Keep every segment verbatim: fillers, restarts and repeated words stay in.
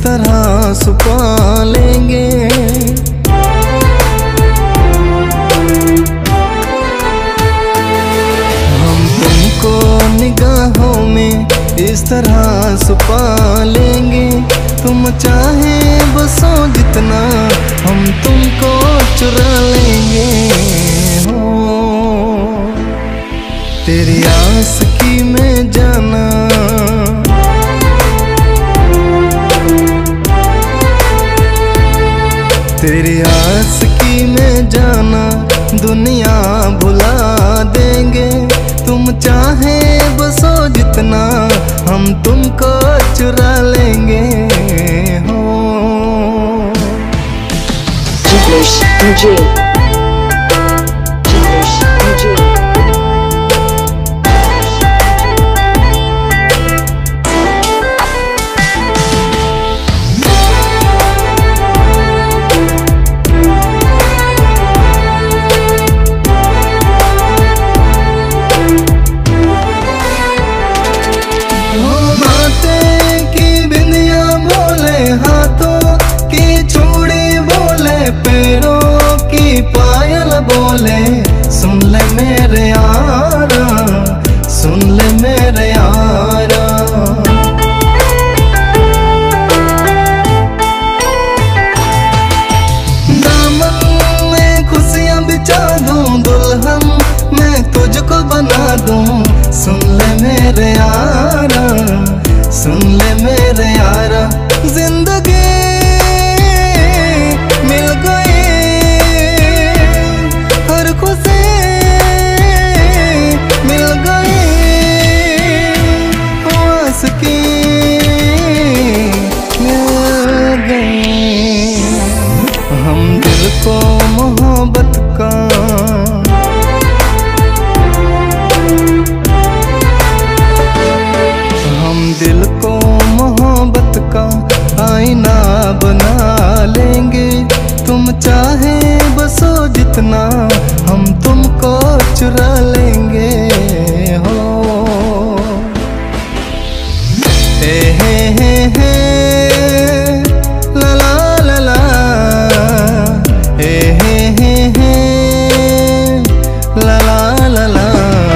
तरह सुपा लेंगे। हम तुमको निगाहों में इस तरह सुपा लेंगे। तुम चाहे बसो जितना हम तुमको चुरा लेंगे। हो तेरी आस की मैं जाना, तेरी आस की मैं जाना, दुनिया भुला देंगे। तुम चाहे बसो जितना हम तुमको चुरा लेंगे। हो English D J, English D J. पैरों की पायल बोले सुन ले मेरे यारा, सुन ले मेरे यारा। दामन में खुशियां बिछा दूं, दुल्हन मैं तुझको बना दूं। सुन ले मेरे यारा, सुन ले मेरे यारा। जिंदगी मिल गई हर खुशी मिल गई, आस की मिल गई। हम दिल को मोहब्बत का हम दिल को मोहब्बत का आईना बना लेंगे। तुम चाहे बसो जितना हम तुमको चुरा लेंगे। हो हे हे हे हे ला ला ला ला, हे हे हे हे ला ला ला ला।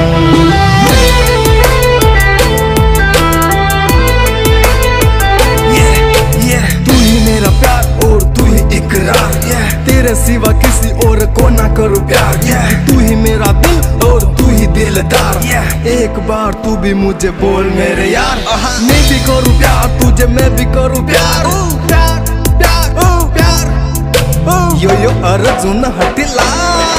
तेरे सिवा किसी और को ना करूँ प्यार, yeah. तू ही मेरा दिल और तू ही दिलदार, yeah. एक बार तू भी मुझे बोल मेरे यार, uh-huh. मैं भी करूँ प्यार तुझे, मैं भी करूँ प्यार, uh, प्यार प्यार uh, प्यार uh. यो यो अर्जुन हटिला।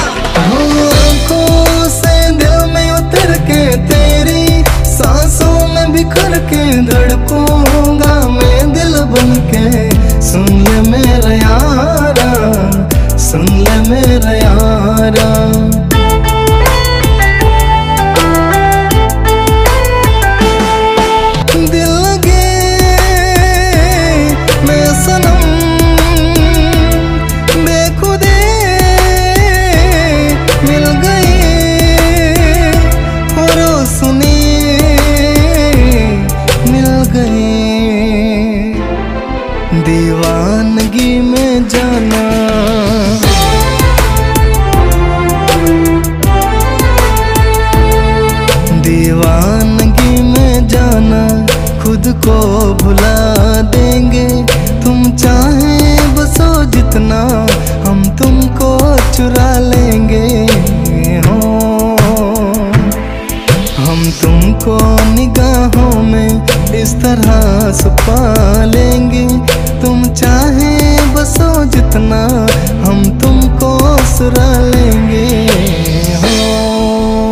आँखों से दिल में उतर के तेरी सांसों में बिखर के धड़कूंगा मैं दिल बन के। सुन ले मेरे यारा, सुन ले मेरे यारा। दिल लगे मैं सनम बेखुदे मिल गई, और सुनी मिल गई। दीवानगी में जाना, दीवानगी में जाना, खुद को भुला देंगे। तुम चाहे बसो जितना हम तुमको चुरा लेंगे। हो हम तुमको निगाहों में इस तरह सुपा लेंगे। तुम चाहे बसो जितना हम तुमको सुरा लेंगे। हो